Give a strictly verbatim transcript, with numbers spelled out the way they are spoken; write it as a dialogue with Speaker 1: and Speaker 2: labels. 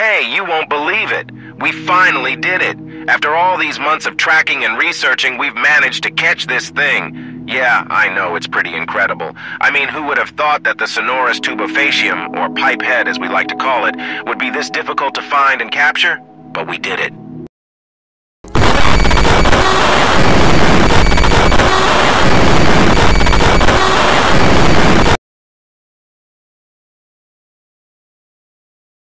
Speaker 1: Hey, you won't believe it. We finally did it. After all these months of tracking and researching, we've managed to catch this thing. Yeah, I know, it's pretty incredible. I mean, who would have thought that the Sonorus tubifacium, or pipe head as we like to call it, would be this difficult to find and capture? But we did it.